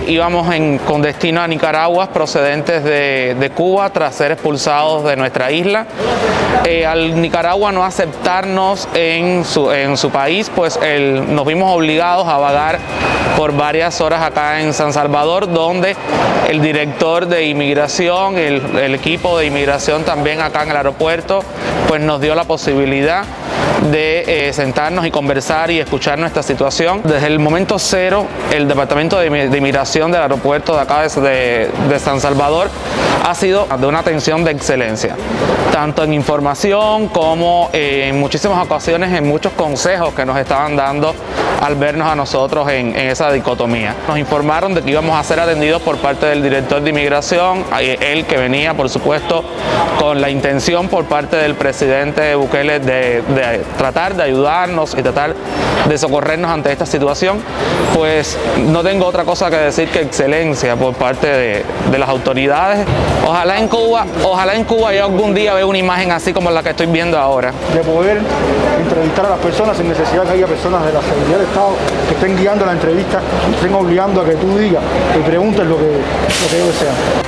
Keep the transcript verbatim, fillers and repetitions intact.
íbamos en, con destino a Nicaragua, procedentes de, de Cuba, tras ser expulsados de nuestra isla. Eh, al Nicaragua no aceptarnos en su, en su país, pues el, nos vimos obligados a vagar por varias horas acá en San Salvador, donde el director de inmigración, el, el equipo de inmigración también acá en el aeropuerto, pues nos dio la posibilidad de eh, sentarnos y conversar y escuchar nuestra situación. Desde el momento cero, el Departamento de, de Inmigración del aeropuerto de acá de, de San Salvador ha sido de una atención de excelencia, tanto en información como eh, en muchísimas ocasiones en muchos consejos que nos estaban dando al vernos a nosotros en, en esa dicotomía. Nos informaron de que íbamos a ser atendidos por parte del director de inmigración, él que venía por supuesto con la intención por parte del presidente Bukele de, de tratar de ayudarnos y tratar de socorrernos ante esta situación. Pues no tengo otra cosa que decir que excelencia por parte de, de las autoridades. Ojalá en Cuba, ojalá en Cuba yo algún día vea una imagen así como la que estoy viendo ahora. De poder entrevistar a las personas sin necesidad que haya personas de la seguridad del Estado que estén guiando la entrevista y estén obligando a que tú digas y preguntes lo que, lo que ellos desean.